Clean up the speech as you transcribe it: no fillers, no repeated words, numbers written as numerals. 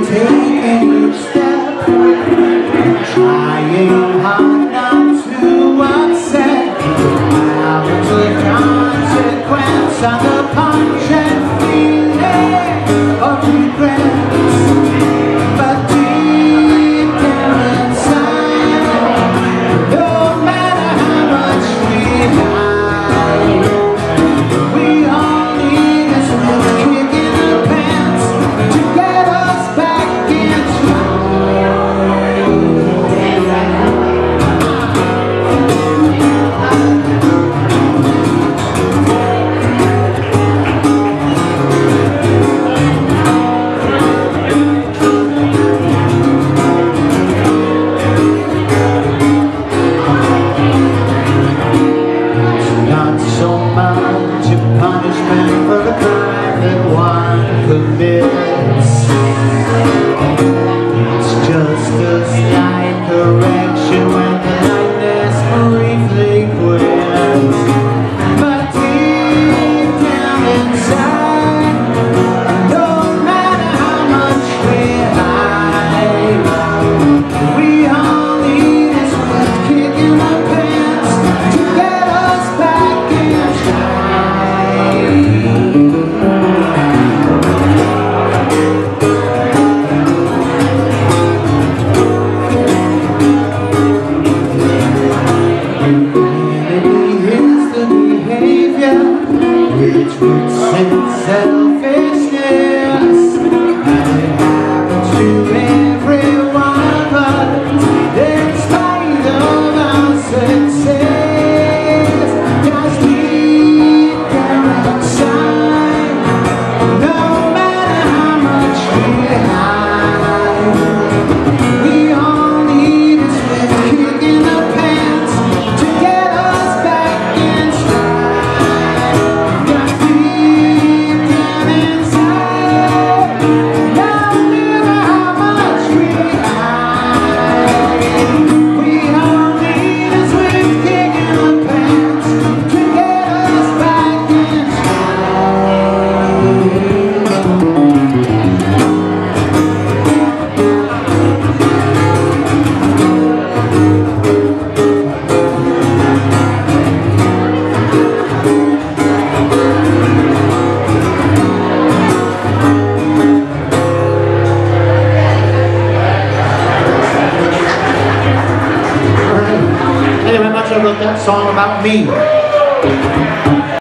taking each step, trying hard not to upset. Now it's a consequence of the punch and feeling of regrets. But deep down inside, no matter how much we hide, we all need is a kick in the pants to get us back in not so much a punishment for the crime that one commits. It's just a slight correction when the lightness briefly quits. But deep down inside, no matter how much we hide, we all need is a kick in the pants to get us back in stride. Here's the behavior which roots in selfishness, and it happens to every one of us in spite of our success. 'Cause deep down inside, no matter how much we hide, we all need is a kick in the pants to get us back in stride. 'Cause deep down inside, no matter how much we hide, we all need is a kick in the pants to get us back in stride. Thank you very much. I wrote that song about me.